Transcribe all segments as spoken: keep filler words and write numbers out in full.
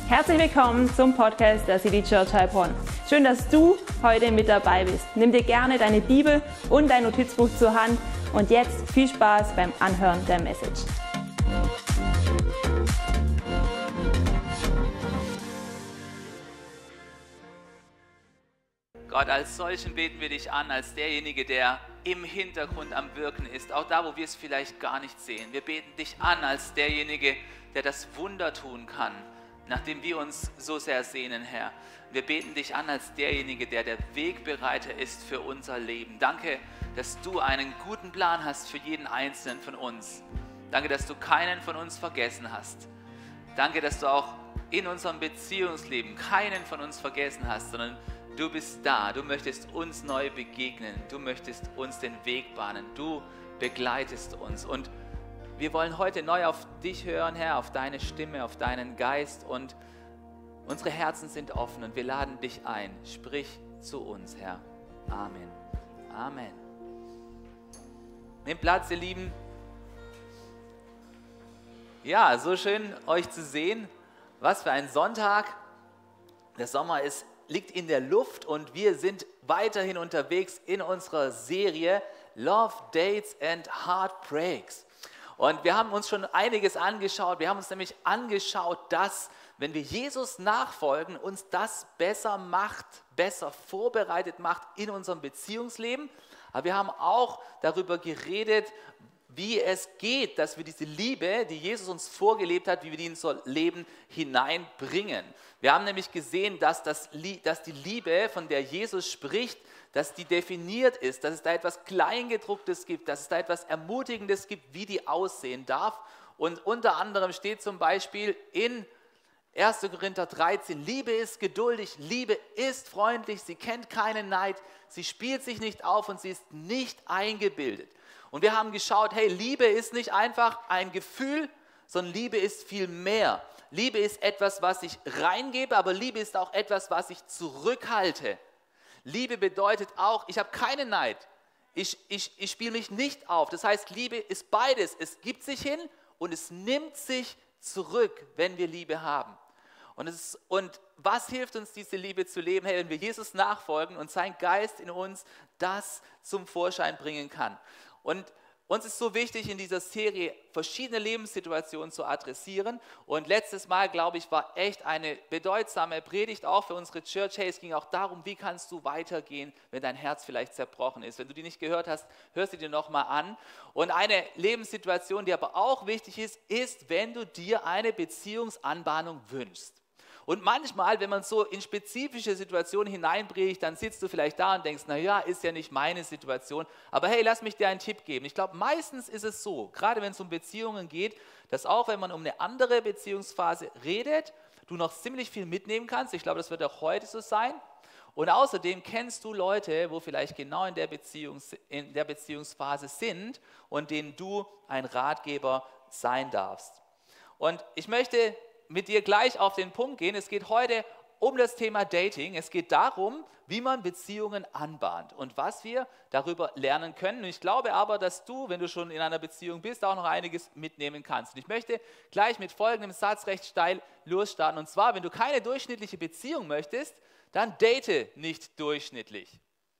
Herzlich willkommen zum Podcast der City Church Heilbronn. Schön, dass du heute mit dabei bist. Nimm dir gerne deine Bibel und dein Notizbuch zur Hand und jetzt viel Spaß beim Anhören der Message. Gott, als solchen beten wir dich an, als derjenige, der im Hintergrund am Wirken ist, auch da, wo wir es vielleicht gar nicht sehen. Wir beten dich an als derjenige, der das Wunder tun kann, nachdem wir uns so sehr sehnen, Herr. Wir beten dich an als derjenige, der der Wegbereiter ist für unser Leben. Danke, dass du einen guten Plan hast für jeden Einzelnen von uns. Danke, dass du keinen von uns vergessen hast. Danke, dass du auch in unserem Beziehungsleben keinen von uns vergessen hast, sondern du bist da. Du möchtest uns neu begegnen. Du möchtest uns den Weg bahnen. Du begleitest uns. Und wir wollen heute neu auf dich hören, Herr, auf deine Stimme, auf deinen Geist, und unsere Herzen sind offen und wir laden dich ein. Sprich zu uns, Herr. Amen. Amen. Nehmt Platz, ihr Lieben. Ja, so schön euch zu sehen. Was für ein Sonntag. Der Sommer ist, liegt in der Luft und wir sind weiterhin unterwegs in unserer Serie Love, Dates and Heartbreaks. Und wir haben uns schon einiges angeschaut. Wir haben uns nämlich angeschaut, dass, wenn wir Jesus nachfolgen, uns das besser macht, besser vorbereitet macht in unserem Beziehungsleben. Aber wir haben auch darüber geredet, wie es geht, dass wir diese Liebe, die Jesus uns vorgelebt hat, wie wir die in unser Leben hineinbringen. Wir haben nämlich gesehen, dass, das, dass die Liebe, von der Jesus spricht, dass die definiert ist, dass es da etwas Kleingedrucktes gibt, dass es da etwas Ermutigendes gibt, wie die aussehen darf. Und unter anderem steht zum Beispiel in erster Korinther dreizehn, Liebe ist geduldig, Liebe ist freundlich, sie kennt keinen Neid, sie spielt sich nicht auf und sie ist nicht eingebildet. Und wir haben geschaut, hey, Liebe ist nicht einfach ein Gefühl, sondern Liebe ist viel mehr. Liebe ist etwas, was ich reingebe, aber Liebe ist auch etwas, was ich zurückhalte. Liebe bedeutet auch, ich habe keinen Neid, ich, ich, ich spiele mich nicht auf. Das heißt, Liebe ist beides. Es gibt sich hin und es nimmt sich zurück, wenn wir Liebe haben. Und, es ist, und was hilft uns, diese Liebe zu leben? Hey, wenn wir Jesus nachfolgen und sein Geist in uns das zum Vorschein bringen kann. Und uns ist so wichtig, in dieser Serie verschiedene Lebenssituationen zu adressieren. Und letztes Mal, glaube ich, war echt eine bedeutsame Predigt auch für unsere Church. Hey, es ging auch darum, wie kannst du weitergehen, wenn dein Herz vielleicht zerbrochen ist. Wenn du die nicht gehört hast, hör sie dir nochmal an. Und eine Lebenssituation, die aber auch wichtig ist, ist, wenn du dir eine Beziehungsanbahnung wünschst. Und manchmal, wenn man so in spezifische Situationen hineinbricht, dann sitzt du vielleicht da und denkst, naja, ist ja nicht meine Situation. Aber hey, lass mich dir einen Tipp geben. Ich glaube, meistens ist es so, gerade wenn es um Beziehungen geht, dass auch wenn man um eine andere Beziehungsphase redet, du noch ziemlich viel mitnehmen kannst. Ich glaube, das wird auch heute so sein. Und außerdem kennst du Leute, wo vielleicht genau in der, Beziehungs-, in der Beziehungsphase sind und denen du ein Ratgeber sein darfst. Und ich möchte mit dir gleich auf den Punkt gehen. Es geht heute um das Thema Dating. Es geht darum, wie man Beziehungen anbahnt und was wir darüber lernen können. Und ich glaube aber, dass du, wenn du schon in einer Beziehung bist, auch noch einiges mitnehmen kannst. Und ich möchte gleich mit folgendem Satz recht steil losstarten. Und zwar, wenn du keine durchschnittliche Beziehung möchtest, dann date nicht durchschnittlich.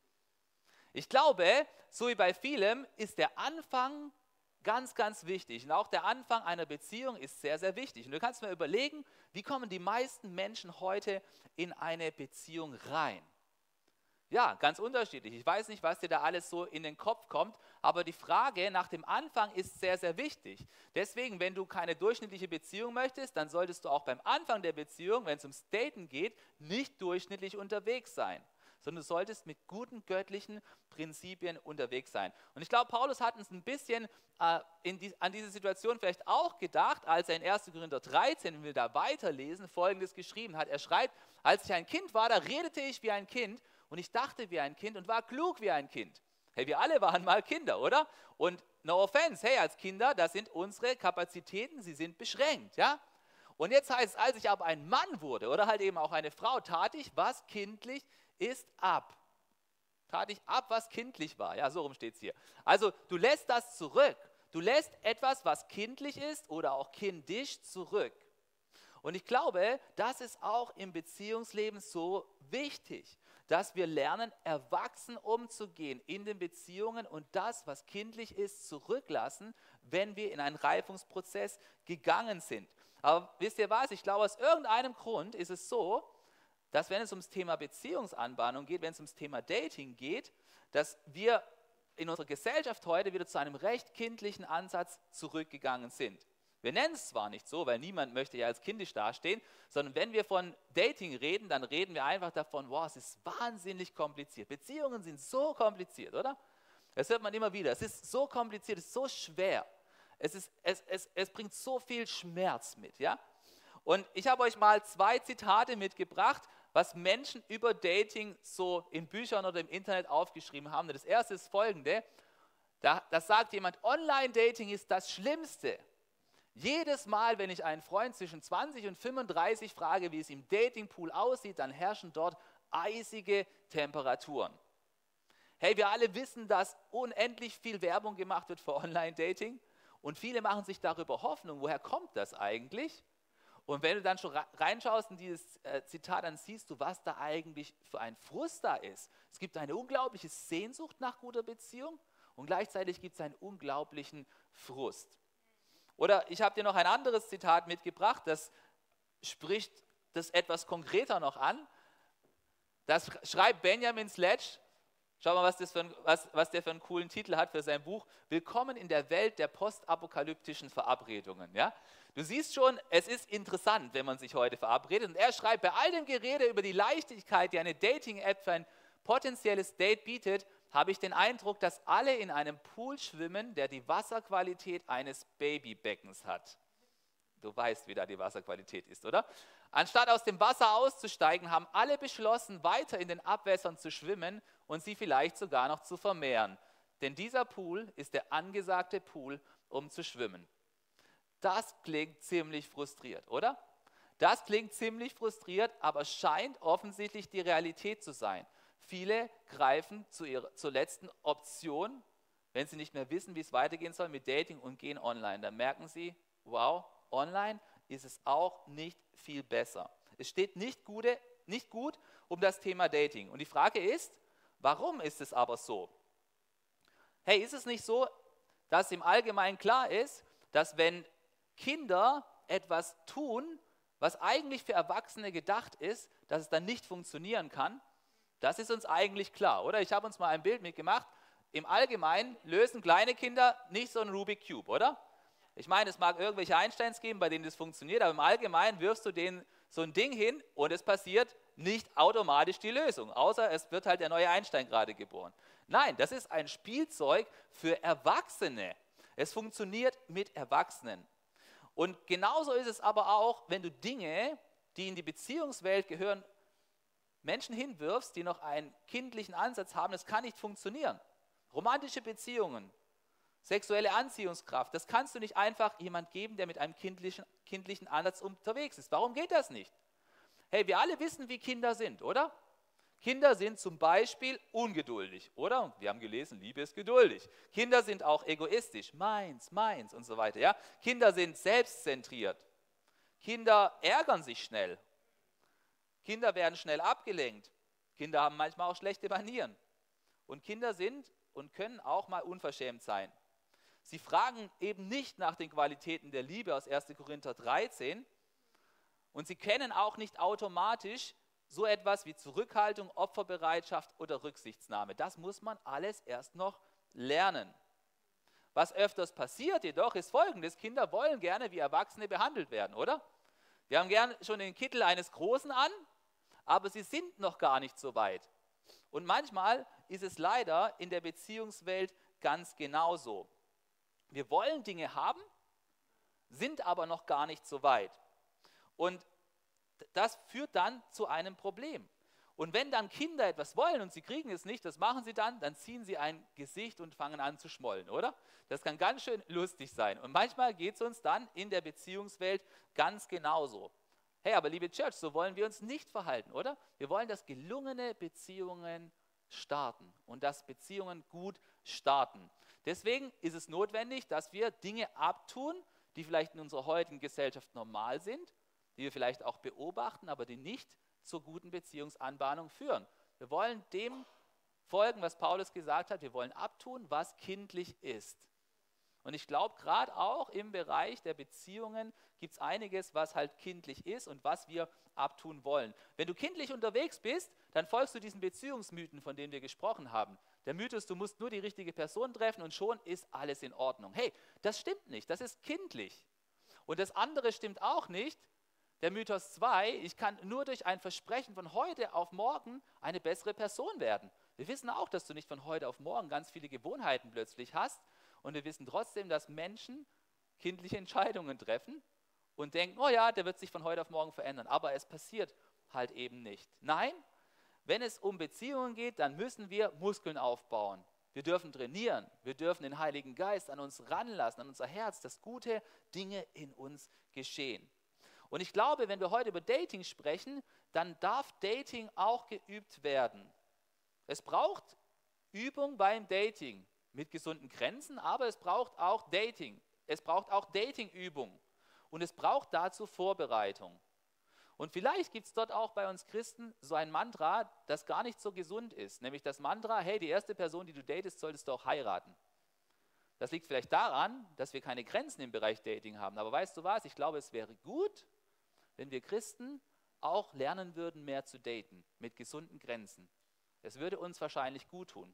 Ich glaube, so wie bei vielem, ist der Anfang ganz, ganz wichtig. Und auch der Anfang einer Beziehung ist sehr, sehr wichtig. Und du kannst mir überlegen, wie kommen die meisten Menschen heute in eine Beziehung rein? Ja, ganz unterschiedlich. Ich weiß nicht, was dir da alles so in den Kopf kommt, aber die Frage nach dem Anfang ist sehr, sehr wichtig. Deswegen, wenn du keine durchschnittliche Beziehung möchtest, dann solltest du auch beim Anfang der Beziehung, wenn es ums Daten geht, nicht durchschnittlich unterwegs sein, sondern du solltest mit guten göttlichen Prinzipien unterwegs sein. Und ich glaube, Paulus hat uns ein bisschen äh, in die, an diese Situation vielleicht auch gedacht, als er in erster Korinther dreizehn, wenn wir da weiterlesen, Folgendes geschrieben hat. Er schreibt, als ich ein Kind war, da redete ich wie ein Kind und ich dachte wie ein Kind und war klug wie ein Kind. Hey, wir alle waren mal Kinder, oder? Und no offense, hey, als Kinder, da sind unsere Kapazitäten, sie sind beschränkt, ja? Und jetzt heißt es, als ich aber ein Mann wurde oder halt eben auch eine Frau, tat ich, was kindlich ist, ab. Tat ich ab, was kindlich war. Ja, so rum steht es hier. Also du lässt das zurück. Du lässt etwas, was kindlich ist oder auch kindisch, zurück. Und ich glaube, das ist auch im Beziehungsleben so wichtig, dass wir lernen, erwachsen umzugehen in den Beziehungen und das, was kindlich ist, zurücklassen, wenn wir in einen Reifungsprozess gegangen sind. Aber wisst ihr was? Ich glaube, aus irgendeinem Grund ist es so, dass wenn es ums Thema Beziehungsanbahnung geht, wenn es ums Thema Dating geht, dass wir in unserer Gesellschaft heute wieder zu einem recht kindlichen Ansatz zurückgegangen sind. Wir nennen es zwar nicht so, weil niemand möchte ja als kindisch dastehen, sondern wenn wir von Dating reden, dann reden wir einfach davon, wow, es ist wahnsinnig kompliziert. Beziehungen sind so kompliziert, oder? Das hört man immer wieder. Es ist so kompliziert, es ist so schwer. Es, ist, es, es, es bringt so viel Schmerz mit, ja? Und ich habe euch mal zwei Zitate mitgebracht, was Menschen über Dating so in Büchern oder im Internet aufgeschrieben haben. Das erste ist folgende, da, da sagt jemand, Online-Dating ist das Schlimmste. Jedes Mal, wenn ich einen Freund zwischen zwanzig und fünfunddreißig frage, wie es im Datingpool aussieht, dann herrschen dort eisige Temperaturen. Hey, wir alle wissen, dass unendlich viel Werbung gemacht wird für Online-Dating und viele machen sich darüber Hoffnung. Woher kommt das eigentlich? Und wenn du dann schon reinschaust in dieses äh, Zitat, dann siehst du, was da eigentlich für ein Frust da ist. Es gibt eine unglaubliche Sehnsucht nach guter Beziehung und gleichzeitig gibt es einen unglaublichen Frust. Oder ich habe dir noch ein anderes Zitat mitgebracht, das spricht das etwas konkreter noch an. Das schreibt Benjamin Sledge. Schau mal, was, das für ein, was, was der für einen coolen Titel hat für sein Buch. Willkommen in der Welt der postapokalyptischen Verabredungen. Ja? Du siehst schon, es ist interessant, wenn man sich heute verabredet. Und er schreibt, bei all dem Gerede über die Leichtigkeit, die eine Dating-App für ein potenzielles Date bietet, habe ich den Eindruck, dass alle in einem Pool schwimmen, der die Wasserqualität eines Babybeckens hat. Du weißt, wie da die Wasserqualität ist, oder? Anstatt aus dem Wasser auszusteigen, haben alle beschlossen, weiter in den Abwässern zu schwimmen und sie vielleicht sogar noch zu vermehren. Denn dieser Pool ist der angesagte Pool, um zu schwimmen. Das klingt ziemlich frustriert, oder? Das klingt ziemlich frustriert, aber scheint offensichtlich die Realität zu sein. Viele greifen zu ihrer, zur letzten Option, wenn sie nicht mehr wissen, wie es weitergehen soll mit Dating und gehen online. Dann merken sie, wow, online ist es auch nicht viel besser. Es steht nicht, gute, nicht gut um das Thema Dating. Und die Frage ist, warum ist es aber so? Hey, ist es nicht so, dass im Allgemeinen klar ist, dass wenn Kinder etwas tun, was eigentlich für Erwachsene gedacht ist, dass es dann nicht funktionieren kann? Das ist uns eigentlich klar, oder? Ich habe uns mal ein Bild mitgemacht. Im Allgemeinen lösen kleine Kinder nicht so einen Rubik Cube, oder? Ich meine, es mag irgendwelche Einsteins geben, bei denen das funktioniert, aber im Allgemeinen wirfst du denen so ein Ding hin und es passiert nicht automatisch die Lösung, außer es wird halt der neue Einstein gerade geboren. Nein, das ist ein Spielzeug für Erwachsene. Es funktioniert mit Erwachsenen. Und genauso ist es aber auch, wenn du Dinge, die in die Beziehungswelt gehören, Menschen hinwirfst, die noch einen kindlichen Ansatz haben, das kann nicht funktionieren. Romantische Beziehungen, sexuelle Anziehungskraft, das kannst du nicht einfach jemand geben, der mit einem kindlichen, kindlichen Ansatz unterwegs ist. Warum geht das nicht? Hey, wir alle wissen, wie Kinder sind, oder? Kinder sind zum Beispiel ungeduldig, oder? Und wir haben gelesen, Liebe ist geduldig. Kinder sind auch egoistisch, meins, meins und so weiter. Ja? Kinder sind selbstzentriert. Kinder ärgern sich schnell. Kinder werden schnell abgelenkt. Kinder haben manchmal auch schlechte Manieren. Und Kinder sind und können auch mal unverschämt sein. Sie fragen eben nicht nach den Qualitäten der Liebe aus erster Korinther dreizehn und sie kennen auch nicht automatisch so etwas wie Zurückhaltung, Opferbereitschaft oder Rücksichtsnahme. Das muss man alles erst noch lernen. Was öfters passiert jedoch ist Folgendes: Kinder wollen gerne wie Erwachsene behandelt werden, oder? Wir haben gerne schon den Kittel eines Großen an, aber sie sind noch gar nicht so weit. Und manchmal ist es leider in der Beziehungswelt ganz genauso. Wir wollen Dinge haben, sind aber noch gar nicht so weit. Und das führt dann zu einem Problem. Und wenn dann Kinder etwas wollen und sie kriegen es nicht, das machen sie dann, dann ziehen sie ein Gesicht und fangen an zu schmollen, oder? Das kann ganz schön lustig sein. Und manchmal geht es uns dann in der Beziehungswelt ganz genauso. Hey, aber liebe Church, so wollen wir uns nicht verhalten, oder? Wir wollen, dass gelungene Beziehungen starten und dass Beziehungen gut starten. Deswegen ist es notwendig, dass wir Dinge abtun, die vielleicht in unserer heutigen Gesellschaft normal sind, die wir vielleicht auch beobachten, aber die nicht zur guten Beziehungsanbahnung führen. Wir wollen dem folgen, was Paulus gesagt hat. Wir wollen abtun, was kindlich ist. Und ich glaube, gerade auch im Bereich der Beziehungen gibt es einiges, was halt kindlich ist und was wir abtun wollen. Wenn du kindlich unterwegs bist, dann folgst du diesen Beziehungsmythen, von denen wir gesprochen haben. Der Mythos, du musst nur die richtige Person treffen und schon ist alles in Ordnung. Hey, das stimmt nicht, das ist kindlich. Und das andere stimmt auch nicht. Der Mythos zwei, ich kann nur durch ein Versprechen von heute auf morgen eine bessere Person werden. Wir wissen auch, dass du nicht von heute auf morgen ganz viele Gewohnheiten plötzlich hast. Und wir wissen trotzdem, dass Menschen kindliche Entscheidungen treffen und denken, oh ja, der wird sich von heute auf morgen verändern. Aber es passiert halt eben nicht. Nein, wenn es um Beziehungen geht, dann müssen wir Muskeln aufbauen. Wir dürfen trainieren. Wir dürfen den Heiligen Geist an uns ranlassen, an unser Herz, dass gute Dinge in uns geschehen. Und ich glaube, wenn wir heute über Dating sprechen, dann darf Dating auch geübt werden. Es braucht Übung beim Dating. Mit gesunden Grenzen, aber es braucht auch Dating. Es braucht auch Datingübung und es braucht dazu Vorbereitung. Und vielleicht gibt es dort auch bei uns Christen so ein Mantra, das gar nicht so gesund ist, nämlich das Mantra, hey, die erste Person, die du datest, solltest du auch heiraten. Das liegt vielleicht daran, dass wir keine Grenzen im Bereich Dating haben, aber weißt du was, ich glaube, es wäre gut, wenn wir Christen auch lernen würden, mehr zu daten, mit gesunden Grenzen. Es würde uns wahrscheinlich gut tun.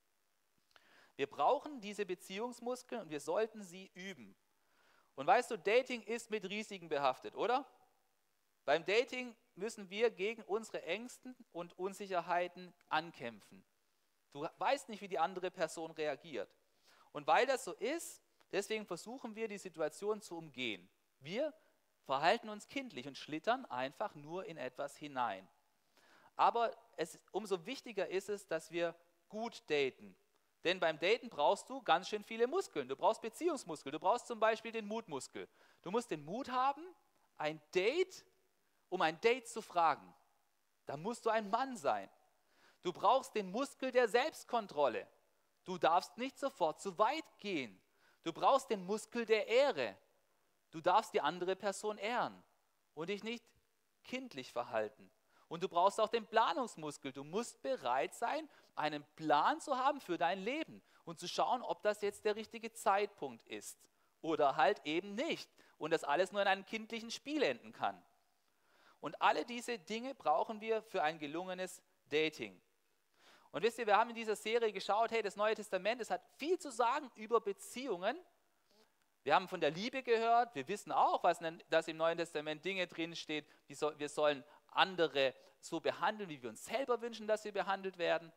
Wir brauchen diese Beziehungsmuskeln und wir sollten sie üben. Und weißt du, Dating ist mit Risiken behaftet, oder? Beim Dating müssen wir gegen unsere Ängsten und Unsicherheiten ankämpfen. Du weißt nicht, wie die andere Person reagiert. Und weil das so ist, deswegen versuchen wir, die Situation zu umgehen. Wir verhalten uns kindlich und schlittern einfach nur in etwas hinein. Aber es, umso wichtiger ist es, dass wir gut daten. Denn beim Daten brauchst du ganz schön viele Muskeln. Du brauchst Beziehungsmuskeln. Du brauchst zum Beispiel den Mutmuskel. Du musst den Mut haben, ein Date, um ein Date zu fragen. Da musst du ein Mann sein. Du brauchst den Muskel der Selbstkontrolle. Du darfst nicht sofort zu weit gehen. Du brauchst den Muskel der Ehre. Du darfst die andere Person ehren und dich nicht kindlich verhalten. Und du brauchst auch den Planungsmuskel. Du musst bereit sein, einen Plan zu haben für dein Leben und zu schauen, ob das jetzt der richtige Zeitpunkt ist oder halt eben nicht. Und das alles nur in einem kindlichen Spiel enden kann. Und alle diese Dinge brauchen wir für ein gelungenes Dating. Und wisst ihr, wir haben in dieser Serie geschaut, hey, das Neue Testament, es hat viel zu sagen über Beziehungen. Wir haben von der Liebe gehört, wir wissen auch, was dass im Neuen Testament Dinge drinsteht, wir sollen andere so behandeln, wie wir uns selber wünschen, dass wir behandelt werden.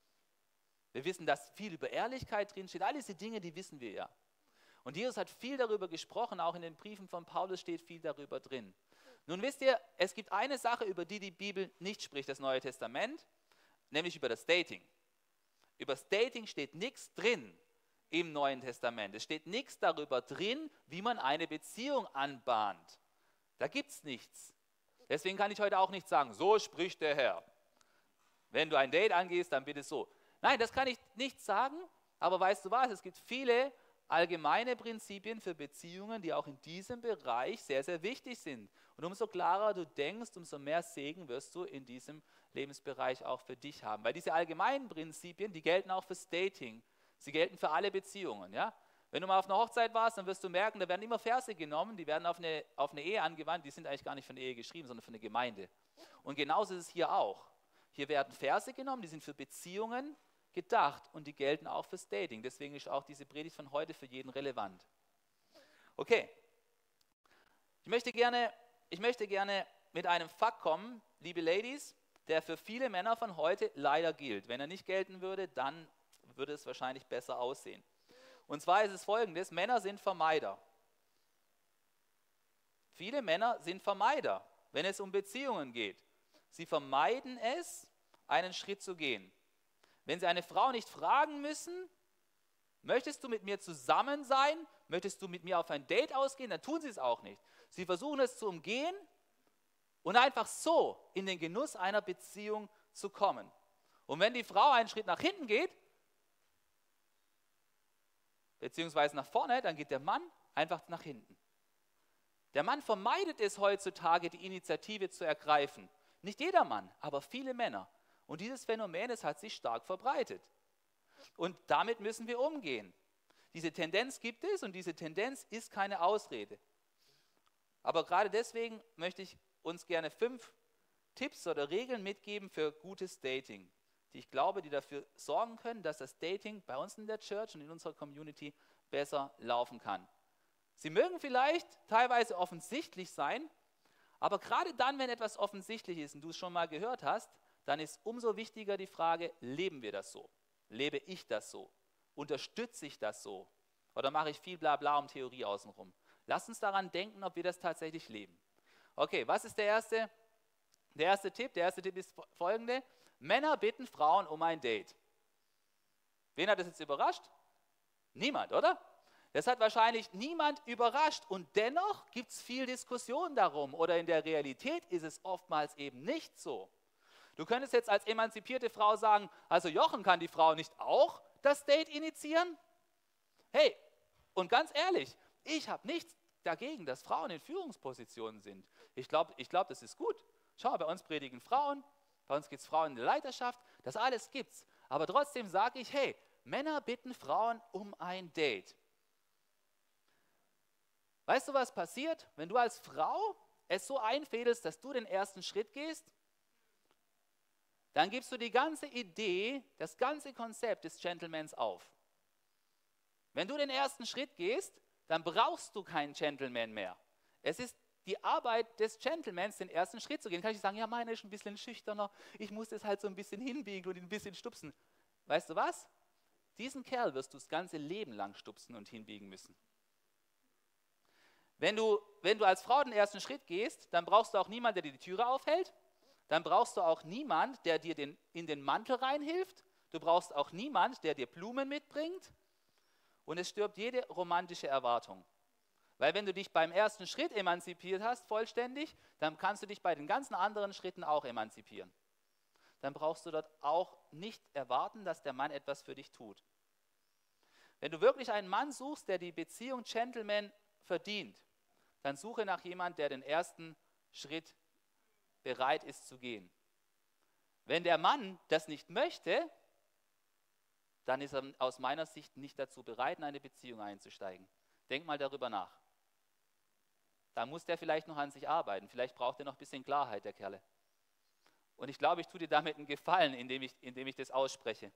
Wir wissen, dass viel über Ehrlichkeit drinsteht, all diese Dinge, die wissen wir ja. Und Jesus hat viel darüber gesprochen, auch in den Briefen von Paulus steht viel darüber drin. Nun wisst ihr, es gibt eine Sache, über die die Bibel nicht spricht, das Neue Testament, nämlich über das Dating. Über das Dating steht nichts drin im Neuen Testament. Es steht nichts darüber drin, wie man eine Beziehung anbahnt. Da gibt es nichts. Deswegen kann ich heute auch nicht sagen, so spricht der Herr. Wenn du ein Date angehst, dann bitte so. Nein, das kann ich nicht sagen, aber weißt du was, es gibt viele allgemeine Prinzipien für Beziehungen, die auch in diesem Bereich sehr, sehr wichtig sind. Und umso klarer du denkst, umso mehr Segen wirst du in diesem Lebensbereich auch für dich haben. Weil diese allgemeinen Prinzipien, die gelten auch fürs Dating. Sie gelten für alle Beziehungen. Ja? Wenn du mal auf einer Hochzeit warst, dann wirst du merken, da werden immer Verse genommen, die werden auf eine, auf eine Ehe angewandt, die sind eigentlich gar nicht für eine Ehe geschrieben, sondern für eine Gemeinde. Und genauso ist es hier auch. Hier werden Verse genommen, die sind für Beziehungen gedacht und die gelten auch fürs Dating. Deswegen ist auch diese Predigt von heute für jeden relevant. Okay, ich möchte gerne, ich möchte gerne mit einem Fakt kommen, liebe Ladies, der für viele Männer von heute leider gilt. Wenn er nicht gelten würde, dann würde es wahrscheinlich besser aussehen. Und zwar ist es folgendes, Männer sind Vermeider. Viele Männer sind Vermeider, wenn es um Beziehungen geht. Sie vermeiden es, einen Schritt zu gehen. Wenn sie eine Frau nicht fragen müssen, möchtest du mit mir zusammen sein, möchtest du mit mir auf ein Date ausgehen, dann tun sie es auch nicht. Sie versuchen es zu umgehen und einfach so in den Genuss einer Beziehung zu kommen. Und wenn die Frau einen Schritt nach hinten geht, beziehungsweise nach vorne, dann geht der Mann einfach nach hinten. Der Mann vermeidet es heutzutage, die Initiative zu ergreifen. Nicht jeder Mann, aber viele Männer. Und dieses Phänomen, es hat sich stark verbreitet. Und damit müssen wir umgehen. Diese Tendenz gibt es und diese Tendenz ist keine Ausrede. Aber gerade deswegen möchte ich uns gerne fünf Tipps oder Regeln mitgeben für gutes Dating, die ich glaube, die dafür sorgen können, dass das Dating bei uns in der Church und in unserer Community besser laufen kann. Sie mögen vielleicht teilweise offensichtlich sein, aber gerade dann, wenn etwas offensichtlich ist und du es schon mal gehört hast, dann ist umso wichtiger die Frage, leben wir das so? Lebe ich das so? Unterstütze ich das so? Oder mache ich viel Blabla um Theorie außenrum? Lasst uns daran denken, ob wir das tatsächlich leben. Okay, was ist der erste, der erste Tipp? Der erste Tipp ist folgende. Männer bitten Frauen um ein Date. Wen hat das jetzt überrascht? Niemand, oder? Das hat wahrscheinlich niemand überrascht und dennoch gibt es viel Diskussion darum oder in der Realität ist es oftmals eben nicht so. Du könntest jetzt als emanzipierte Frau sagen, also Jochen, kann die Frau nicht auch das Date initiieren? Hey, und ganz ehrlich, ich habe nichts dagegen, dass Frauen in Führungspositionen sind. Ich glaube, ich glaub, das ist gut. Schau, bei uns predigen Frauen, bei uns gibt es Frauen in der Leiterschaft, das alles gibt's. Aber trotzdem sage ich, hey, Männer bitten Frauen um ein Date. Weißt du, was passiert, wenn du als Frau es so einfädelst, dass du den ersten Schritt gehst? Dann gibst du die ganze Idee, das ganze Konzept des Gentlemans auf. Wenn du den ersten Schritt gehst, dann brauchst du keinen Gentleman mehr. Es ist die Arbeit des Gentlemans, den ersten Schritt zu gehen. Kann ich sagen, ja, meine ist ein bisschen schüchterner, ich muss das halt so ein bisschen hinbiegen und ihn ein bisschen stupsen. Weißt du was? Diesen Kerl wirst du das ganze Leben lang stupsen und hinbiegen müssen. Wenn du, wenn du als Frau den ersten Schritt gehst, dann brauchst du auch niemanden, der dir die Türe aufhält. Dann brauchst du auch niemanden, der dir den, in den Mantel reinhilft. Du brauchst auch niemanden, der dir Blumen mitbringt. Und es stirbt jede romantische Erwartung. Weil wenn du dich beim ersten Schritt emanzipiert hast, vollständig, dann kannst du dich bei den ganzen anderen Schritten auch emanzipieren. Dann brauchst du dort auch nicht erwarten, dass der Mann etwas für dich tut. Wenn du wirklich einen Mann suchst, der die Beziehung Gentleman verdient, dann suche nach jemandem, der den ersten Schritt bereit ist zu gehen. Wenn der Mann das nicht möchte, dann ist er aus meiner Sicht nicht dazu bereit, in eine Beziehung einzusteigen. Denk mal darüber nach. Da muss der vielleicht noch an sich arbeiten. Vielleicht braucht er noch ein bisschen Klarheit, der Kerle. Und ich glaube, ich tue dir damit einen Gefallen, indem ich, indem ich das ausspreche.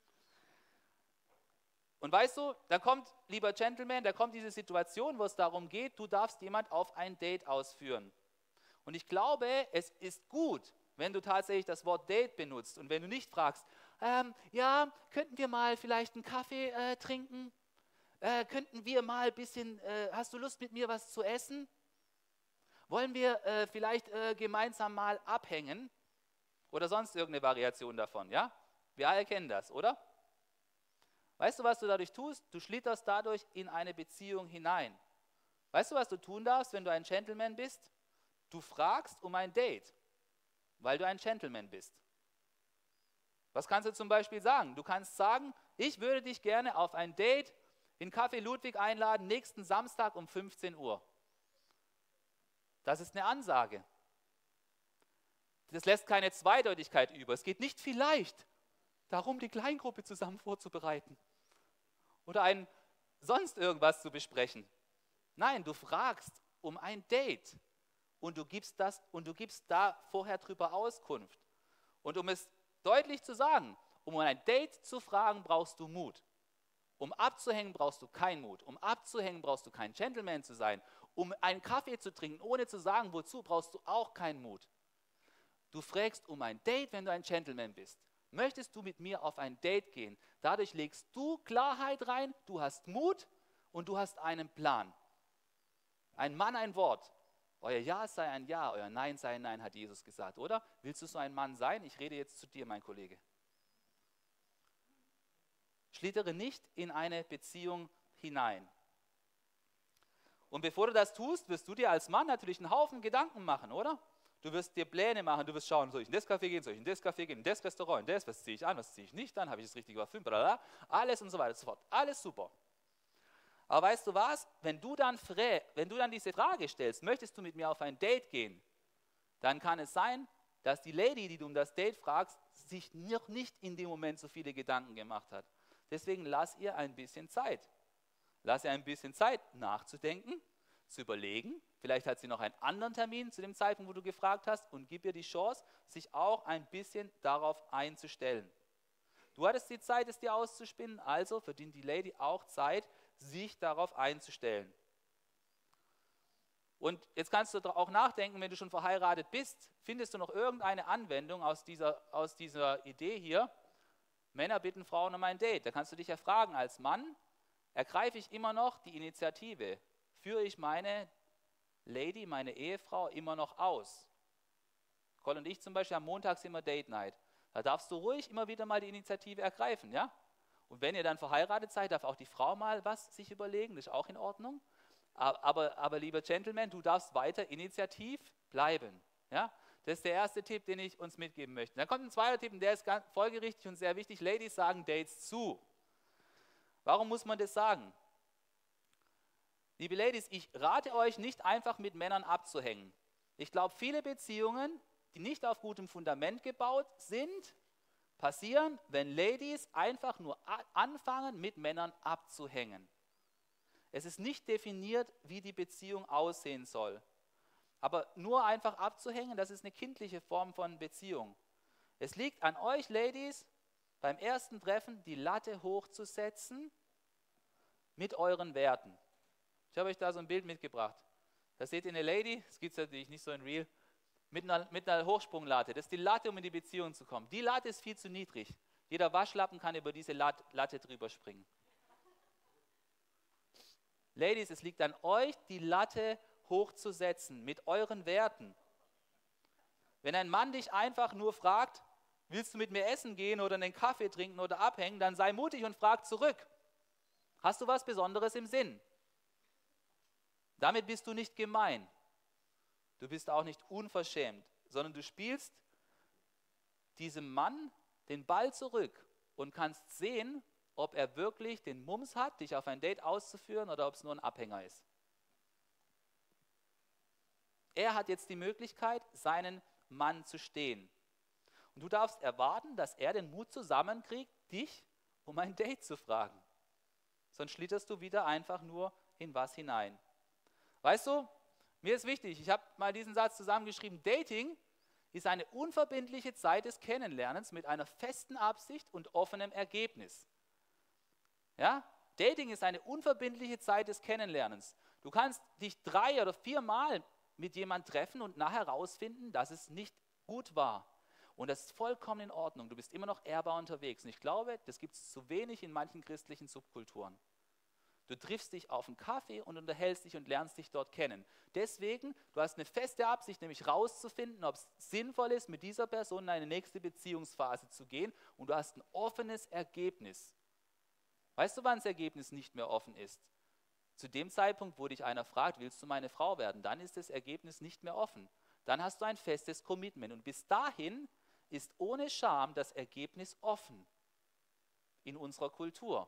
Und weißt du, da kommt, lieber Gentleman, da kommt diese Situation, wo es darum geht, du darfst jemand auf ein Date ausführen. Und ich glaube, es ist gut, wenn du tatsächlich das Wort Date benutzt und wenn du nicht fragst, ähm, ja, könnten wir mal vielleicht einen Kaffee äh, trinken? Äh, könnten wir mal ein bisschen, äh, hast du Lust mit mir was zu essen? Wollen wir äh, vielleicht äh, gemeinsam mal abhängen? Oder sonst irgendeine Variation davon, ja? Wir alle kennen das, oder? Weißt du, was du dadurch tust? Du schlitterst dadurch in eine Beziehung hinein. Weißt du, was du tun darfst, wenn du ein Gentleman bist? Du fragst um ein Date, weil du ein Gentleman bist. Was kannst du zum Beispiel sagen? Du kannst sagen, ich würde dich gerne auf ein Date in Café Ludwig einladen, nächsten Samstag um fünfzehn Uhr. Das ist eine Ansage. Das lässt keine Zweideutigkeit über. Es geht nicht vielleicht darum, die Kleingruppe zusammen vorzubereiten oder ein sonst irgendwas zu besprechen. Nein, du fragst um ein Date und du gibst das und du gibst da vorher drüber Auskunft. Und um es deutlich zu sagen, um ein Date zu fragen, brauchst du Mut. Um abzuhängen, brauchst du keinen Mut. Um abzuhängen, brauchst du kein Gentleman zu sein. Um einen Kaffee zu trinken, ohne zu sagen, wozu, brauchst du auch keinen Mut. Du fragst um ein Date, wenn du ein Gentleman bist. Möchtest du mit mir auf ein Date gehen? Dadurch legst du Klarheit rein, du hast Mut und du hast einen Plan. Ein Mann, ein Wort. Euer Ja sei ein Ja, euer Nein sei ein Nein, hat Jesus gesagt, oder? Willst du so ein Mann sein? Ich rede jetzt zu dir, mein Kollege. Schlittere nicht in eine Beziehung hinein. Und bevor du das tust, wirst du dir als Mann natürlich einen Haufen Gedanken machen, oder? Du wirst dir Pläne machen, du wirst schauen, soll ich in das Café gehen, soll ich in das Café gehen, in das Restaurant, in das, was ziehe ich an, was ziehe ich nicht an, habe ich das richtige Parfüm, blablabla, alles und so weiter und so fort. Alles super. Aber weißt du was? Wenn du dann, wenn du dann diese Frage stellst, möchtest du mit mir auf ein Date gehen, dann kann es sein, dass die Lady, die du um das Date fragst, sich noch nicht in dem Moment so viele Gedanken gemacht hat. Deswegen lass ihr ein bisschen Zeit. Lass ihr ein bisschen Zeit nachzudenken, zu überlegen. Vielleicht hat sie noch einen anderen Termin zu dem Zeitpunkt, wo du gefragt hast, und gib ihr die Chance, sich auch ein bisschen darauf einzustellen. Du hattest die Zeit, es dir auszuspinnen, also verdient die Lady auch Zeit, sich darauf einzustellen. Und jetzt kannst du auch nachdenken, wenn du schon verheiratet bist, findest du noch irgendeine Anwendung aus dieser, aus dieser Idee hier? Männer bitten Frauen um ein Date. Da kannst du dich ja fragen, als Mann, ergreife ich immer noch die Initiative? Führe ich meine Lady, meine Ehefrau immer noch aus? Cole und ich zum Beispiel haben montags immer Date Night. Da darfst du ruhig immer wieder mal die Initiative ergreifen, ja? Und wenn ihr dann verheiratet seid, darf auch die Frau mal was sich überlegen, das ist auch in Ordnung. Aber, aber, aber lieber Gentleman, du darfst weiter initiativ bleiben, ja? Das ist der erste Tipp, den ich uns mitgeben möchte. Dann kommt ein zweiter Tipp, und der ist ganz folgerichtig und sehr wichtig. Ladies sagen Dates zu. Warum muss man das sagen? Liebe Ladies, ich rate euch nicht einfach mit Männern abzuhängen. Ich glaube, viele Beziehungen, die nicht auf gutem Fundament gebaut sind, passieren, wenn Ladies einfach nur anfangen, mit Männern abzuhängen. Es ist nicht definiert, wie die Beziehung aussehen soll. Aber nur einfach abzuhängen, das ist eine kindliche Form von Beziehung. Es liegt an euch, Ladies, beim ersten Treffen die Latte hochzusetzen mit euren Werten. Ich habe euch da so ein Bild mitgebracht. Da seht ihr eine Lady, das gibt es natürlich nicht so in Real, mit einer, mit einer Hochsprunglatte. Das ist die Latte, um in die Beziehung zu kommen. Die Latte ist viel zu niedrig. Jeder Waschlappen kann über diese Latte drüber springen. Ladies, es liegt an euch, die Latte hochzusetzen mit euren Werten. Wenn ein Mann dich einfach nur fragt, willst du mit mir essen gehen oder einen Kaffee trinken oder abhängen, dann sei mutig und frag zurück. Hast du was Besonderes im Sinn? Damit bist du nicht gemein. Du bist auch nicht unverschämt, sondern du spielst diesem Mann den Ball zurück und kannst sehen, ob er wirklich den Mums hat, dich auf ein Date auszuführen, oder ob es nur ein Abhänger ist. Er hat jetzt die Möglichkeit, seinen Mann zu stehen. Und du darfst erwarten, dass er den Mut zusammenkriegt, dich um ein Date zu fragen. Sonst schlitterst du wieder einfach nur in was hinein. Weißt du, mir ist wichtig, ich habe mal diesen Satz zusammengeschrieben: Dating ist eine unverbindliche Zeit des Kennenlernens mit einer festen Absicht und offenem Ergebnis. Ja? Dating ist eine unverbindliche Zeit des Kennenlernens. Du kannst dich drei oder viermal mit jemandem treffen und nachher herausfinden, dass es nicht gut war. Und das ist vollkommen in Ordnung. Du bist immer noch ehrbar unterwegs. Und ich glaube, das gibt es zu wenig in manchen christlichen Subkulturen. Du triffst dich auf einen Kaffee und unterhältst dich und lernst dich dort kennen. Deswegen, du hast eine feste Absicht, nämlich herauszufinden, ob es sinnvoll ist, mit dieser Person in eine nächste Beziehungsphase zu gehen. Und du hast ein offenes Ergebnis. Weißt du, wann das Ergebnis nicht mehr offen ist? Zu dem Zeitpunkt, wo dich einer fragt, willst du meine Frau werden? Dann ist das Ergebnis nicht mehr offen. Dann hast du ein festes Commitment. Und bis dahin ist ohne Scham das Ergebnis offen in unserer Kultur.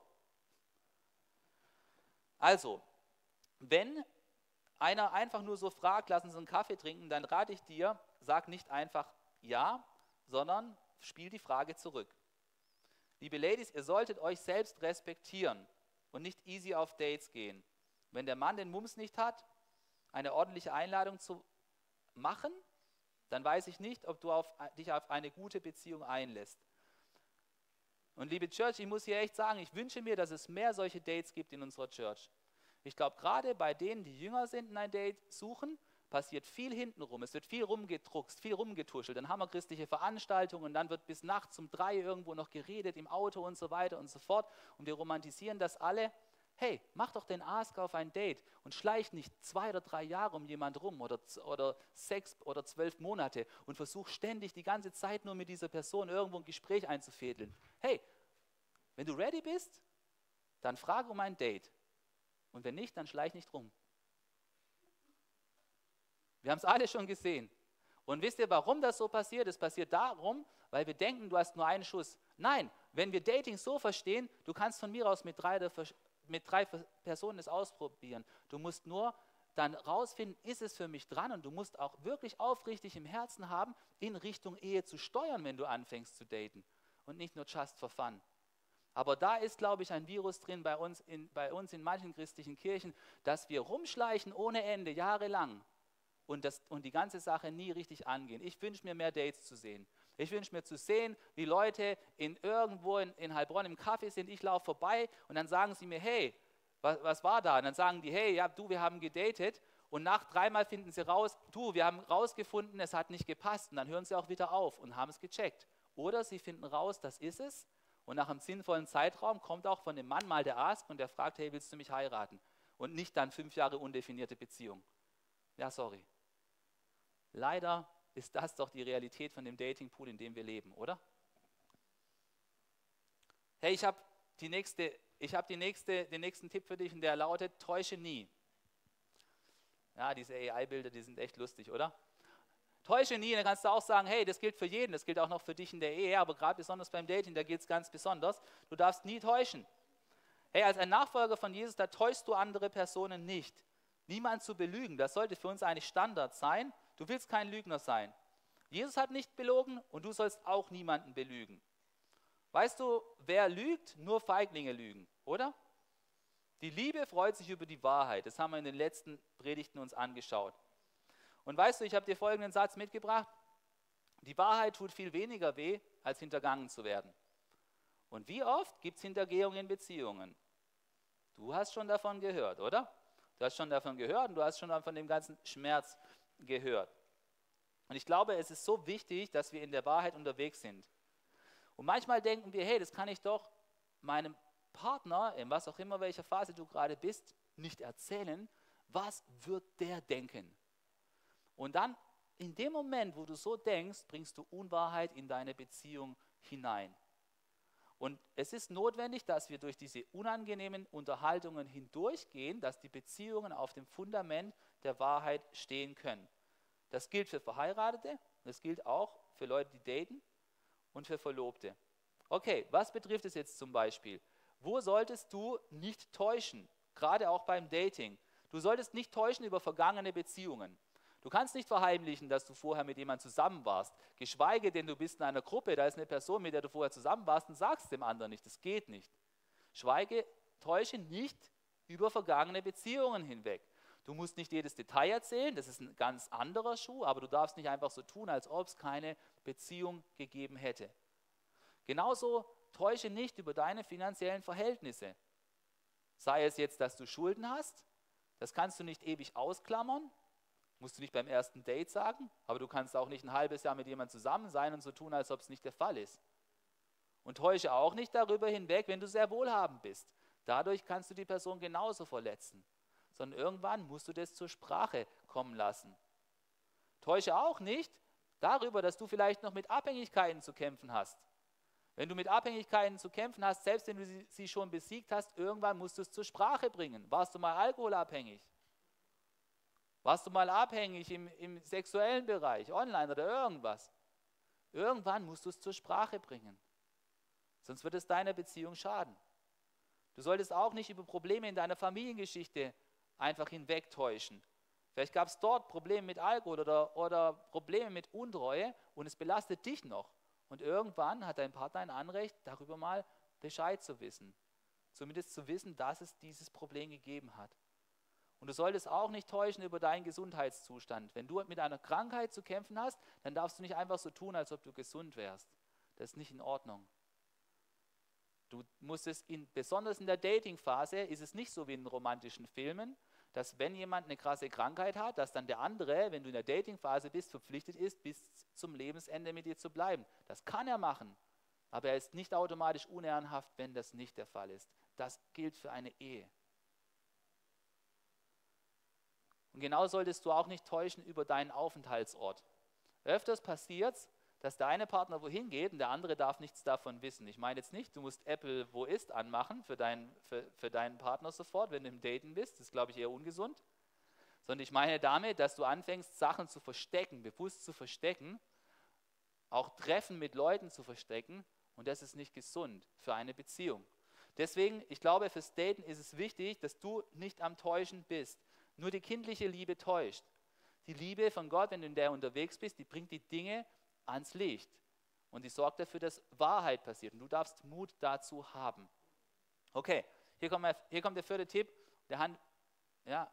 Also, wenn einer einfach nur so fragt, lassen Sie einen Kaffee trinken, dann rate ich dir, sag nicht einfach ja, sondern spiel die Frage zurück. Liebe Ladies, ihr solltet euch selbst respektieren und nicht easy auf Dates gehen. Wenn der Mann den Mums nicht hat, eine ordentliche Einladung zu machen, dann weiß ich nicht, ob du auf, dich auf eine gute Beziehung einlässt. Und liebe Church, ich muss hier echt sagen, ich wünsche mir, dass es mehr solche Dates gibt in unserer Church. Ich glaube, gerade bei denen, die jünger sind und ein Date suchen, passiert viel hintenrum. Es wird viel rumgedruckst, viel rumgetuschelt. Dann haben wir christliche Veranstaltungen und dann wird bis nachts um drei irgendwo noch geredet im Auto und so weiter und so fort. Und wir romantisieren das alle. Hey, mach doch den Ask auf ein Date und schleich nicht zwei oder drei Jahre um jemand rum oder, oder sechs oder zwölf Monate und versuch ständig die ganze Zeit nur mit dieser Person irgendwo ein Gespräch einzufädeln. Hey, wenn du ready bist, dann frage um ein Date. Und wenn nicht, dann schleich nicht rum. Wir haben es alle schon gesehen. Und wisst ihr, warum das so passiert? Es passiert darum, weil wir denken, du hast nur einen Schuss. Nein, wenn wir Dating so verstehen, du kannst von mir aus mit drei oder mit drei Personen das ausprobieren. Du musst nur dann rausfinden, ist es für mich dran, und du musst auch wirklich aufrichtig im Herzen haben, in Richtung Ehe zu steuern, wenn du anfängst zu daten und nicht nur just for fun. Aber da ist, glaube ich, ein Virus drin bei uns, in, bei uns in manchen christlichen Kirchen, dass wir rumschleichen ohne Ende, jahrelang, und, das, und die ganze Sache nie richtig angehen. Ich wünsche mir mehr Dates zu sehen. Ich wünsche mir zu sehen, wie Leute in irgendwo in, in Heilbronn im Café sind, ich laufe vorbei und dann sagen sie mir, hey, was, was war da? Und dann sagen die, hey, ja, du, wir haben gedatet, und nach dreimal finden sie raus, du, wir haben rausgefunden, es hat nicht gepasst, und dann hören sie auch wieder auf und haben es gecheckt. Oder sie finden raus, das ist es, und nach einem sinnvollen Zeitraum kommt auch von dem Mann mal der Ask und der fragt, hey, willst du mich heiraten? Und nicht dann fünf Jahre undefinierte Beziehung. Ja, sorry. Leider ist das doch die Realität von dem Datingpool, in dem wir leben, oder? Hey, ich habe die nächste, ich habe die nächste, den nächsten Tipp für dich, und der lautet: Täusche nie. Ja, diese A I-Bilder, die sind echt lustig, oder? Täusche nie, dann kannst du auch sagen, hey, das gilt für jeden, das gilt auch noch für dich in der Ehe, aber gerade besonders beim Dating, da gilt es ganz besonders. Du darfst nie täuschen. Hey, als ein Nachfolger von Jesus, da täuschst du andere Personen nicht. Niemand zu belügen, das sollte für uns eigentlich Standard sein. Du willst kein Lügner sein. Jesus hat nicht belogen und du sollst auch niemanden belügen. Weißt du, wer lügt? Nur Feiglinge lügen, oder? Die Liebe freut sich über die Wahrheit. Das haben wir in den letzten Predigten uns angeschaut. Und weißt du, ich habe dir folgenden Satz mitgebracht: Die Wahrheit tut viel weniger weh, als hintergangen zu werden. Und wie oft gibt es Hintergehung in Beziehungen? Du hast schon davon gehört, oder? Du hast schon davon gehört und du hast schon von dem ganzen Schmerz gehört. Und ich glaube, es ist so wichtig, dass wir in der Wahrheit unterwegs sind. Und manchmal denken wir, hey, das kann ich doch meinem Partner, in was auch immer, welcher Phase du gerade bist, nicht erzählen. Was wird der denken? Und dann, in dem Moment, wo du so denkst, bringst du Unwahrheit in deine Beziehung hinein. Und es ist notwendig, dass wir durch diese unangenehmen Unterhaltungen hindurchgehen, dass die Beziehungen auf dem Fundament der Wahrheit stehen können. Das gilt für Verheiratete, das gilt auch für Leute, die daten, und für Verlobte. Okay, was betrifft es jetzt zum Beispiel? Wo solltest du nicht täuschen, gerade auch beim Dating? Du solltest nicht täuschen über vergangene Beziehungen. Du kannst nicht verheimlichen, dass du vorher mit jemandem zusammen warst. Geschweige denn, du bist in einer Gruppe, da ist eine Person, mit der du vorher zusammen warst, und sagst dem anderen nicht. Das geht nicht. Schweige, täusche nicht über vergangene Beziehungen hinweg. Du musst nicht jedes Detail erzählen, das ist ein ganz anderer Schuh, aber du darfst nicht einfach so tun, als ob es keine Beziehung gegeben hätte. Genauso täusche nicht über deine finanziellen Verhältnisse. Sei es jetzt, dass du Schulden hast, das kannst du nicht ewig ausklammern, musst du nicht beim ersten Date sagen, aber du kannst auch nicht ein halbes Jahr mit jemandem zusammen sein und so tun, als ob es nicht der Fall ist. Und täusche auch nicht darüber hinweg, wenn du sehr wohlhabend bist. Dadurch kannst du die Person genauso verletzen. Sondern irgendwann musst du das zur Sprache kommen lassen. Täusche auch nicht darüber, dass du vielleicht noch mit Abhängigkeiten zu kämpfen hast. Wenn du mit Abhängigkeiten zu kämpfen hast, selbst wenn du sie, sie schon besiegt hast, irgendwann musst du es zur Sprache bringen. Warst du mal alkoholabhängig? Warst du mal abhängig im, im sexuellen Bereich, online oder irgendwas? Irgendwann musst du es zur Sprache bringen. Sonst wird es deiner Beziehung schaden. Du solltest auch nicht über Probleme in deiner Familiengeschichte einfach hinwegtäuschen. Vielleicht gab es dort Probleme mit Alkohol oder, oder Probleme mit Untreue und es belastet dich noch. Und irgendwann hat dein Partner ein Anrecht, darüber mal Bescheid zu wissen. Zumindest zu wissen, dass es dieses Problem gegeben hat. Und du solltest auch nicht täuschen über deinen Gesundheitszustand. Wenn du mit einer Krankheit zu kämpfen hast, dann darfst du nicht einfach so tun, als ob du gesund wärst. Das ist nicht in Ordnung. Du musst es, in, besonders in der Dating-Phase, ist es nicht so wie in romantischen Filmen, dass wenn jemand eine krasse Krankheit hat, dass dann der andere, wenn du in der Dating-Phase bist, verpflichtet ist, bis zum Lebensende mit dir zu bleiben. Das kann er machen, aber er ist nicht automatisch unehrenhaft, wenn das nicht der Fall ist. Das gilt für eine Ehe. Und genau solltest du auch nicht täuschen über deinen Aufenthaltsort. Öfters passiert es, dass der eine Partner wohin geht und der andere darf nichts davon wissen. Ich meine jetzt nicht, du musst Apple Wo ist anmachen für deinen, für, für deinen Partner sofort, wenn du im Daten bist. Das ist, glaube ich, eher ungesund. Sondern ich meine damit, dass du anfängst, Sachen zu verstecken, bewusst zu verstecken, auch Treffen mit Leuten zu verstecken, und das ist nicht gesund für eine Beziehung. Deswegen, ich glaube, fürs Daten ist es wichtig, dass du nicht am Täuschen bist. Nur die kindliche Liebe täuscht. Die Liebe von Gott, wenn du in der unterwegs bist, die bringt die Dinge ans Licht. Und die sorgt dafür, dass Wahrheit passiert. Und du darfst Mut dazu haben. Okay, hier kommt, mal, hier kommt der vierte Tipp. Der Hand, ja,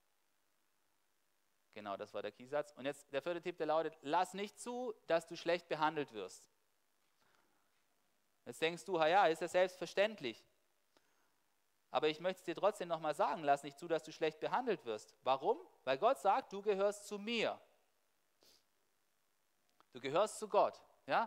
genau, das war der Keysatz. Und jetzt der vierte Tipp, der lautet, lass nicht zu, dass du schlecht behandelt wirst. Jetzt denkst du, ja, ist ja selbstverständlich. Aber ich möchte es dir trotzdem nochmal sagen, lass nicht zu, dass du schlecht behandelt wirst. Warum? Weil Gott sagt, du gehörst zu mir. Du gehörst zu Gott, ja?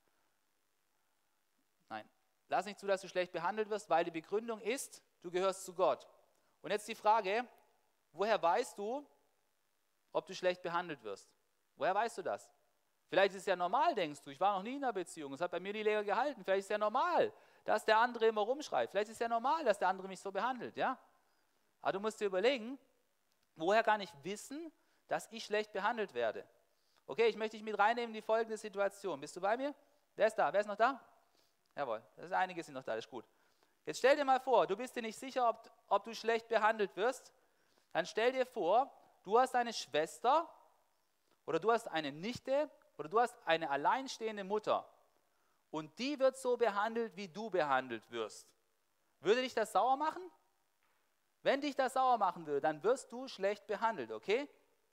Nein, lass nicht zu, dass du schlecht behandelt wirst, weil die Begründung ist, du gehörst zu Gott. Und jetzt die Frage, woher weißt du, ob du schlecht behandelt wirst? Woher weißt du das? Vielleicht ist es ja normal, denkst du, ich war noch nie in einer Beziehung, es hat bei mir die Lehre gehalten, vielleicht ist es ja normal, dass der andere immer rumschreit, vielleicht ist es ja normal, dass der andere mich so behandelt, ja? Aber du musst dir überlegen, woher kann ich wissen, dass ich schlecht behandelt werde? Okay, ich möchte dich mit reinnehmen in die folgende Situation. Bist du bei mir? Wer ist da? Wer ist noch da? Jawohl, das ist, einige sind noch da, das ist gut. Jetzt stell dir mal vor, du bist dir nicht sicher, ob, ob du schlecht behandelt wirst. Dann stell dir vor, du hast eine Schwester oder du hast eine Nichte oder du hast eine alleinstehende Mutter und die wird so behandelt, wie du behandelt wirst. Würde dich das sauer machen? Wenn dich das sauer machen würde, dann wirst du schlecht behandelt, okay?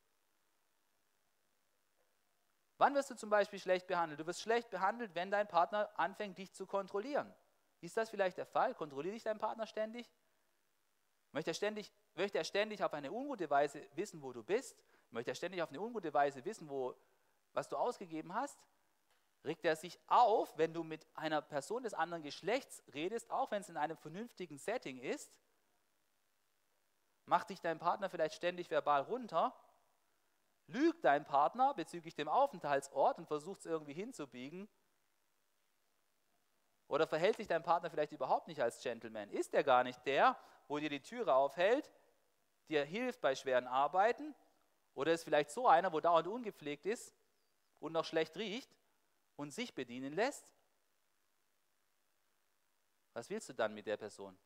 Wann wirst du zum Beispiel schlecht behandelt? Du wirst schlecht behandelt, wenn dein Partner anfängt, dich zu kontrollieren. Ist das vielleicht der Fall? Kontrolliert dich dein Partner ständig? Möchte er ständig, möchte er ständig auf eine ungute Weise wissen, wo du bist? Möchte er ständig auf eine ungute Weise wissen, wo, was du ausgegeben hast? Regt er sich auf, wenn du mit einer Person des anderen Geschlechts redest, auch wenn es in einem vernünftigen Setting ist? Macht dich dein Partner vielleicht ständig verbal runter? Lügt dein Partner bezüglich dem Aufenthaltsort und versucht es irgendwie hinzubiegen? Oder verhält sich dein Partner vielleicht überhaupt nicht als Gentleman? Ist er gar nicht der, wo dir die Türe aufhält, dir hilft bei schweren Arbeiten? Oder ist vielleicht so einer, wo dauernd ungepflegt ist und noch schlecht riecht und sich bedienen lässt? Was willst du dann mit der Person?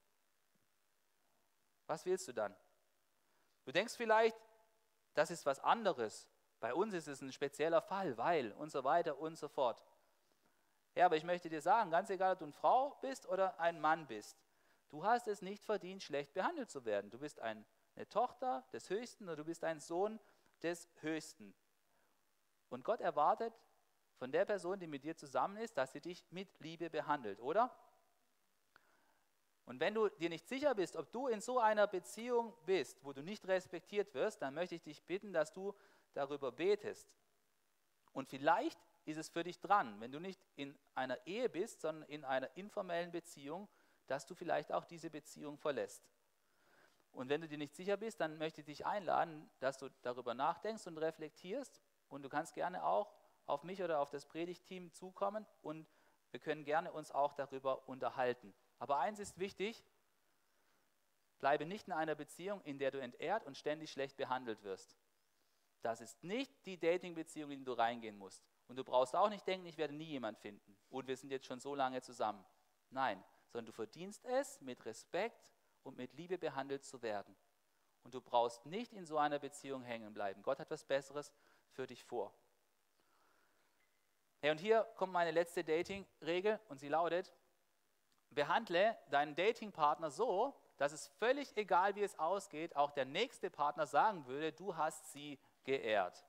Was willst du dann? Du denkst vielleicht, das ist was anderes. Bei uns ist es ein spezieller Fall, weil und so weiter und so fort. Ja, aber ich möchte dir sagen, ganz egal, ob du eine Frau bist oder ein Mann bist, du hast es nicht verdient, schlecht behandelt zu werden. Du bist ein, eine Tochter des Höchsten oder du bist ein Sohn des Höchsten. Und Gott erwartet von der Person, die mit dir zusammen ist, dass sie dich mit Liebe behandelt, oder? Und wenn du dir nicht sicher bist, ob du in so einer Beziehung bist, wo du nicht respektiert wirst, dann möchte ich dich bitten, dass du darüber betest. Und vielleicht ist es für dich dran, wenn du nicht in einer Ehe bist, sondern in einer informellen Beziehung, dass du vielleicht auch diese Beziehung verlässt. Und wenn du dir nicht sicher bist, dann möchte ich dich einladen, dass du darüber nachdenkst und reflektierst. Und du kannst gerne auch auf mich oder auf das Predigtteam zukommen und wir können gerne uns auch darüber unterhalten. Aber eins ist wichtig, bleibe nicht in einer Beziehung, in der du entehrt und ständig schlecht behandelt wirst. Das ist nicht die Dating-Beziehung, in die du reingehen musst. Und du brauchst auch nicht denken, ich werde nie jemanden finden und wir sind jetzt schon so lange zusammen. Nein, sondern du verdienst es, mit Respekt und mit Liebe behandelt zu werden. Und du brauchst nicht in so einer Beziehung hängen bleiben. Gott hat was Besseres für dich vor. Hey, und hier kommt meine letzte Dating-Regel und sie lautet, behandle deinen Datingpartner so, dass es völlig egal, wie es ausgeht, auch der nächste Partner sagen würde, du hast sie geehrt.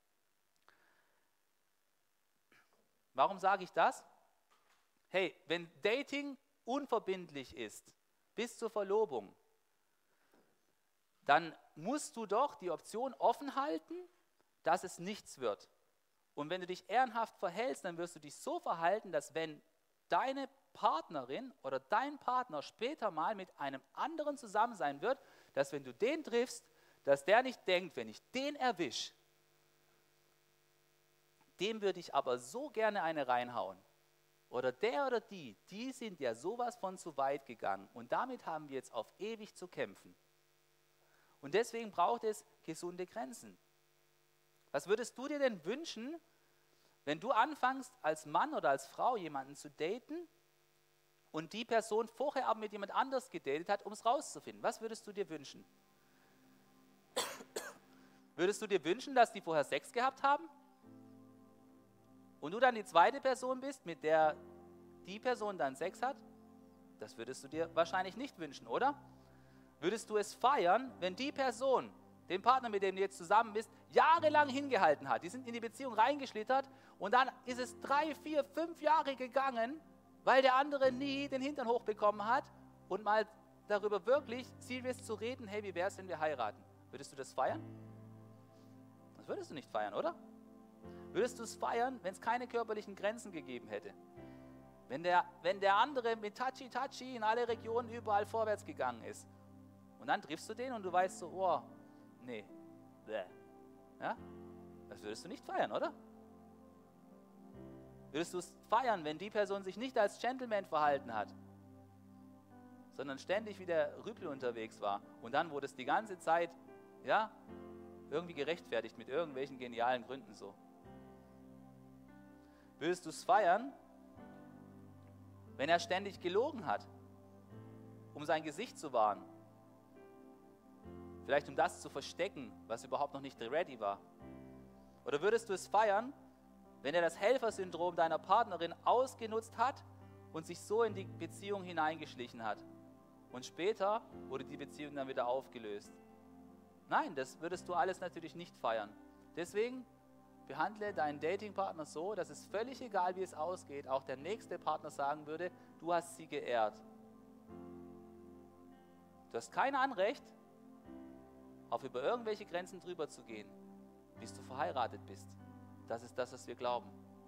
Warum sage ich das? Hey, wenn Dating unverbindlich ist, bis zur Verlobung, dann musst du doch die Option offen halten, dass es nichts wird. Und wenn du dich ehrenhaft verhältst, dann wirst du dich so verhalten, dass wenn deine Partnerin oder dein Partner später mal mit einem anderen zusammen sein wird, dass wenn du den triffst, dass der nicht denkt, wenn ich den erwische, dem würde ich aber so gerne eine reinhauen. Oder der oder die, die sind ja sowas von zu weit gegangen und damit haben wir jetzt auf ewig zu kämpfen. Und deswegen braucht es gesunde Grenzen. Was würdest du dir denn wünschen, wenn du anfängst als Mann oder als Frau jemanden zu daten und die Person vorher aber mit jemand anders gedatet hat, um es rauszufinden. Was würdest du dir wünschen? Würdest du dir wünschen, dass die vorher Sex gehabt haben? Und du dann die zweite Person bist, mit der die Person dann Sex hat? Das würdest du dir wahrscheinlich nicht wünschen, oder? Würdest du es feiern, wenn die Person, den Partner, mit dem du jetzt zusammen bist, jahrelang hingehalten hat? Die sind in die Beziehung reingeschlittert und dann ist es drei, vier, fünf Jahre gegangen, weil der andere nie den Hintern hochbekommen hat und mal darüber wirklich serious zu reden, hey, wie wäre es, wenn wir heiraten? Würdest du das feiern? Das würdest du nicht feiern, oder? Würdest du es feiern, wenn es keine körperlichen Grenzen gegeben hätte? Wenn der, wenn der andere mit Tachi-Tachi in alle Regionen überall vorwärts gegangen ist. Und dann triffst du den und du weißt so, oh, nee, bäh. Ja? Das würdest du nicht feiern, oder? Würdest du es feiern, wenn die Person sich nicht als Gentleman verhalten hat, sondern ständig wie der Rüpel unterwegs war und dann wurde es die ganze Zeit, ja, irgendwie gerechtfertigt mit irgendwelchen genialen Gründen so. Würdest du es feiern, wenn er ständig gelogen hat, um sein Gesicht zu wahren? Vielleicht um das zu verstecken, was überhaupt noch nicht ready war. Oder würdest du es feiern, wenn er das Helfersyndrom deiner Partnerin ausgenutzt hat und sich so in die Beziehung hineingeschlichen hat? Und später wurde die Beziehung dann wieder aufgelöst. Nein, das würdest du alles natürlich nicht feiern. Deswegen behandle deinen Datingpartner so, dass es völlig egal, wie es ausgeht, auch der nächste Partner sagen würde, du hast sie geehrt. Du hast kein Anrecht, auf über irgendwelche Grenzen drüber zu gehen, bis du verheiratet bist. Das ist das, was wir glauben.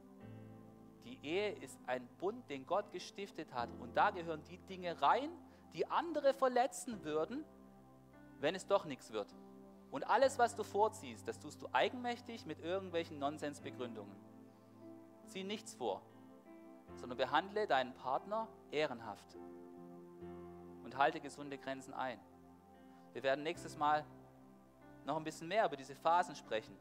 Die Ehe ist ein Bund, den Gott gestiftet hat. Und da gehören die Dinge rein, die andere verletzen würden, wenn es doch nichts wird. Und alles, was du vorziehst, das tust du eigenmächtig mit irgendwelchen Nonsensbegründungen. Zieh nichts vor, sondern behandle deinen Partner ehrenhaft und halte gesunde Grenzen ein. Wir werden nächstes Mal noch ein bisschen mehr über diese Phasen sprechen.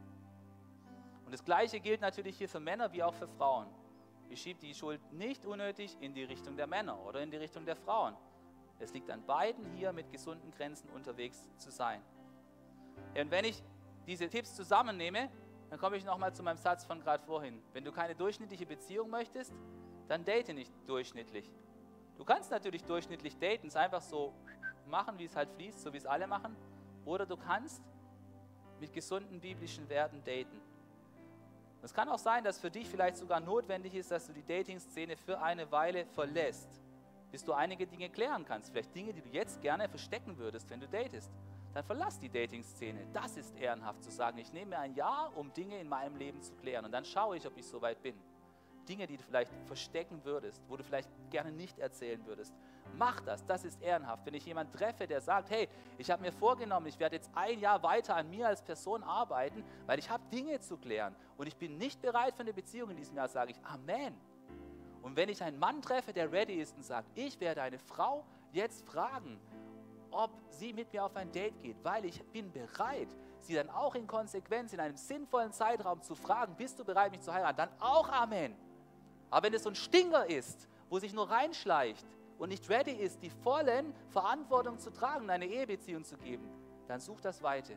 Und das Gleiche gilt natürlich hier für Männer wie auch für Frauen. Ich schiebe die Schuld nicht unnötig in die Richtung der Männer oder in die Richtung der Frauen. Es liegt an beiden, hier mit gesunden Grenzen unterwegs zu sein. Ja, und wenn ich diese Tipps zusammennehme, dann komme ich nochmal zu meinem Satz von gerade vorhin. Wenn du keine durchschnittliche Beziehung möchtest, dann date nicht durchschnittlich. Du kannst natürlich durchschnittlich daten, es einfach so machen, wie es halt fließt, so wie es alle machen. Oder du kannst mit gesunden biblischen Werten daten. Es kann auch sein, dass für dich vielleicht sogar notwendig ist, dass du die Dating-Szene für eine Weile verlässt, bis du einige Dinge klären kannst. Vielleicht Dinge, die du jetzt gerne verstecken würdest, wenn du datest. Dann verlass die Dating-Szene. Das ist ehrenhaft zu sagen. Ich nehme mir ein Jahr, um Dinge in meinem Leben zu klären. Und dann schaue ich, ob ich so weit bin. Dinge, die du vielleicht verstecken würdest, wo du vielleicht gerne nicht erzählen würdest. Mach das, das ist ehrenhaft. Wenn ich jemanden treffe, der sagt, hey, ich habe mir vorgenommen, ich werde jetzt ein Jahr weiter an mir als Person arbeiten, weil ich habe Dinge zu klären und ich bin nicht bereit für eine Beziehung in diesem Jahr, sage ich Amen. Und wenn ich einen Mann treffe, der ready ist und sagt, ich werde eine Frau jetzt fragen, ob sie mit mir auf ein Date geht, weil ich bin bereit, sie dann auch in Konsequenz in einem sinnvollen Zeitraum zu fragen, bist du bereit, mich zu heiraten, dann auch Amen. Aber wenn es so ein Stinger ist, wo sich nur reinschleicht und nicht ready ist, die vollen Verantwortung zu tragen, eine Ehebeziehung zu geben, dann such das Weite.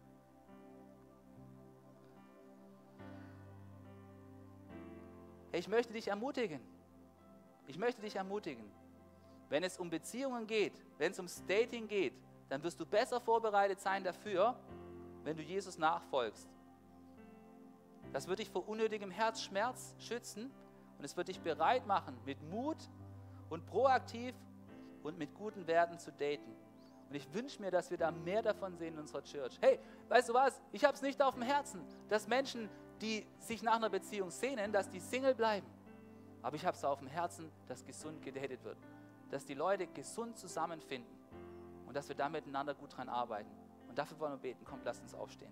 Ich möchte dich ermutigen. Ich möchte dich ermutigen. Wenn es um Beziehungen geht, wenn es ums Dating geht, dann wirst du besser vorbereitet sein dafür, wenn du Jesus nachfolgst. Das wird dich vor unnötigem Herzschmerz schützen und es wird dich bereit machen, mit Mut und proaktiv und mit guten Werten zu daten. Und ich wünsche mir, dass wir da mehr davon sehen in unserer Church. Hey, weißt du was? Ich habe es nicht auf dem Herzen, dass Menschen, die sich nach einer Beziehung sehnen, dass die Single bleiben. Aber ich habe es auf dem Herzen, dass gesund gedatet wird. Dass die Leute gesund zusammenfinden und dass wir da miteinander gut dran arbeiten. Und dafür wollen wir beten. Kommt, lasst uns aufstehen.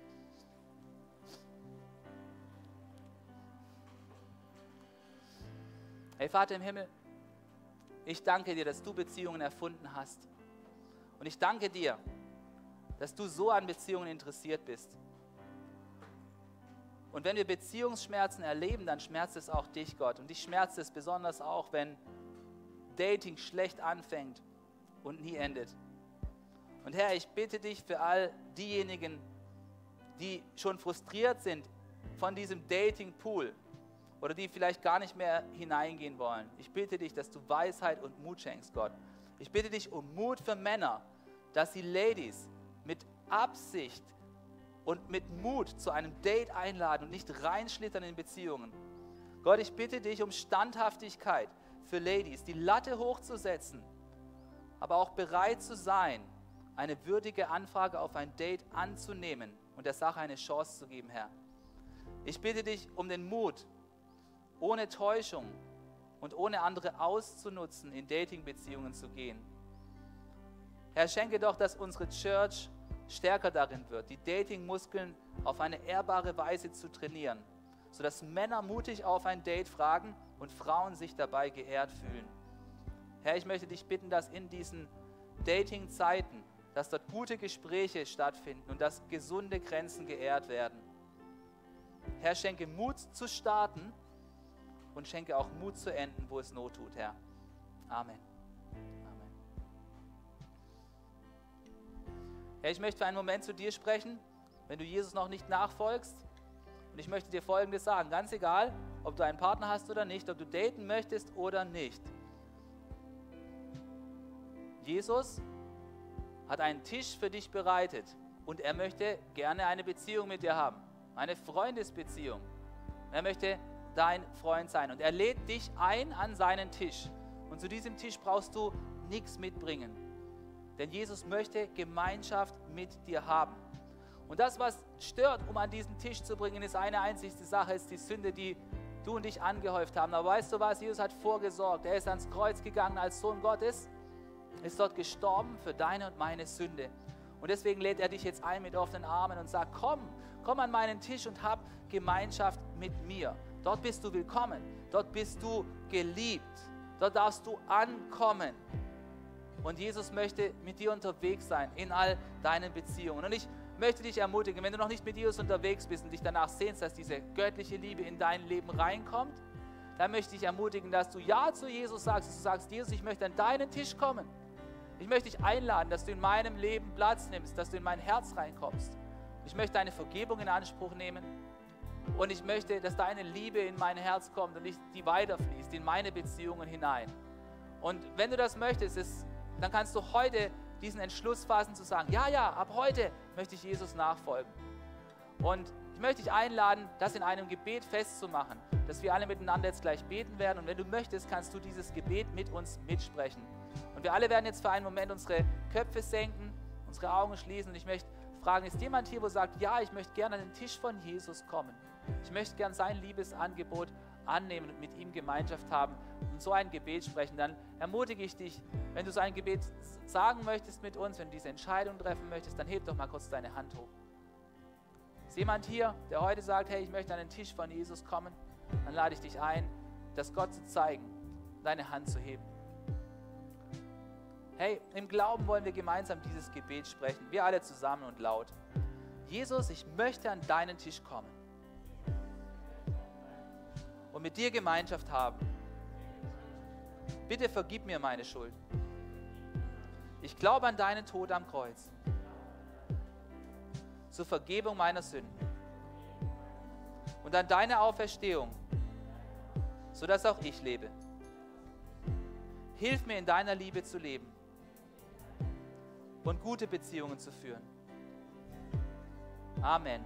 Hey Vater im Himmel, ich danke dir, dass du Beziehungen erfunden hast. Und ich danke dir, dass du so an Beziehungen interessiert bist. Und wenn wir Beziehungsschmerzen erleben, dann schmerzt es auch dich, Gott. Und dich schmerzt es besonders auch, wenn Dating schlecht anfängt und nie endet. Und Herr, ich bitte dich für all diejenigen, die schon frustriert sind von diesem Dating-Pool oder die vielleicht gar nicht mehr hineingehen wollen. Ich bitte dich, dass du Weisheit und Mut schenkst, Gott. Ich bitte dich um Mut für Männer, dass sie Ladies mit Absicht und mit Mut zu einem Date einladen und nicht reinschlittern in Beziehungen. Gott, ich bitte dich um Standhaftigkeit für Ladies, die Latte hochzusetzen, aber auch bereit zu sein, eine würdige Anfrage auf ein Date anzunehmen und der Sache eine Chance zu geben, Herr. Ich bitte dich um den Mut, ohne Täuschung und ohne andere auszunutzen, in Dating-Beziehungen zu gehen. Herr, schenke doch, dass unsere Church stärker darin wird, die Dating-Muskeln auf eine ehrbare Weise zu trainieren, sodass Männer mutig auf ein Date fragen und Frauen sich dabei geehrt fühlen. Herr, ich möchte dich bitten, dass in diesen Dating-Zeiten, dass dort gute Gespräche stattfinden und dass gesunde Grenzen geehrt werden. Herr, schenke Mut zu starten und schenke auch Mut zu enden, wo es Not tut, Herr. Amen. Amen. Herr, ich möchte für einen Moment zu dir sprechen, wenn du Jesus noch nicht nachfolgst. Und ich möchte dir Folgendes sagen, ganz egal, ob du einen Partner hast oder nicht, ob du daten möchtest oder nicht. Jesus hat einen Tisch für dich bereitet und er möchte gerne eine Beziehung mit dir haben, eine Freundesbeziehung. Er möchte dein Freund sein und er lädt dich ein an seinen Tisch. Und zu diesem Tisch brauchst du nichts mitbringen, denn Jesus möchte Gemeinschaft mit dir haben. Und das, was stört, um an diesen Tisch zu bringen, ist eine einzige Sache, ist die Sünde, die du und ich angehäuft haben. Aber weißt du was? Jesus hat vorgesorgt. Er ist ans Kreuz gegangen als Sohn Gottes, ist dort gestorben für deine und meine Sünde. Und deswegen lädt er dich jetzt ein mit offenen Armen und sagt, komm, komm an meinen Tisch und hab Gemeinschaft mit mir. Dort bist du willkommen, dort bist du geliebt, dort darfst du ankommen. Und Jesus möchte mit dir unterwegs sein in all deinen Beziehungen. Und ich möchte dich ermutigen, wenn du noch nicht mit Jesus unterwegs bist und dich danach sehnst, dass diese göttliche Liebe in dein Leben reinkommt, dann möchte ich dich ermutigen, dass du Ja zu Jesus sagst, dass du sagst, Jesus, ich möchte an deinen Tisch kommen. Ich möchte dich einladen, dass du in meinem Leben Platz nimmst, dass du in mein Herz reinkommst. Ich möchte deine Vergebung in Anspruch nehmen und ich möchte, dass deine Liebe in mein Herz kommt und nicht die weiterfließt in meine Beziehungen hinein. Und wenn du das möchtest, ist, dann kannst du heute diesen Entschluss fassen zu sagen, ja, ja, ab heute möchte ich Jesus nachfolgen. Und ich möchte dich einladen, das in einem Gebet festzumachen, dass wir alle miteinander jetzt gleich beten werden. Und wenn du möchtest, kannst du dieses Gebet mit uns mitsprechen. Und wir alle werden jetzt für einen Moment unsere Köpfe senken, unsere Augen schließen. Und ich möchte fragen, ist jemand hier, wo sagt, ja, ich möchte gerne an den Tisch von Jesus kommen. Ich möchte gerne sein Liebesangebot annehmen und mit ihm Gemeinschaft haben und so ein Gebet sprechen. Dann ermutige ich dich, wenn du so ein Gebet sagen möchtest mit uns, wenn du diese Entscheidung treffen möchtest, dann heb doch mal kurz deine Hand hoch. Ist jemand hier, der heute sagt, hey, ich möchte an den Tisch von Jesus kommen? Dann lade ich dich ein, das Gott zu zeigen, deine Hand zu heben. Hey, im Glauben wollen wir gemeinsam dieses Gebet sprechen, wir alle zusammen und laut. Jesus, ich möchte an deinen Tisch kommen und mit dir Gemeinschaft haben. Bitte vergib mir meine Schuld. Ich glaube an deinen Tod am Kreuz zur Vergebung meiner Sünden und an deine Auferstehung, sodass auch ich lebe. Hilf mir in deiner Liebe zu leben und gute Beziehungen zu führen. Amen.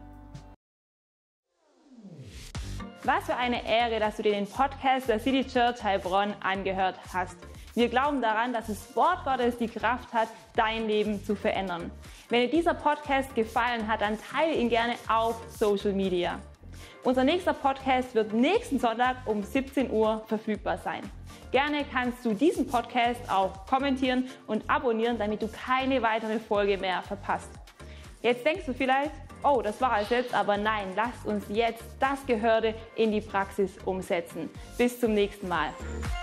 Was für eine Ehre, dass du dir den Podcast der City Church Heilbronn angehört hast. Wir glauben daran, dass das Wort Gottes die Kraft hat, dein Leben zu verändern. Wenn dir dieser Podcast gefallen hat, dann teile ihn gerne auf Social Media. Unser nächster Podcast wird nächsten Sonntag um siebzehn Uhr verfügbar sein. Gerne kannst du diesen Podcast auch kommentieren und abonnieren, damit du keine weitere Folge mehr verpasst. Jetzt denkst du vielleicht, oh, das war es jetzt, aber nein, lasst uns jetzt das Gehörte in die Praxis umsetzen. Bis zum nächsten Mal.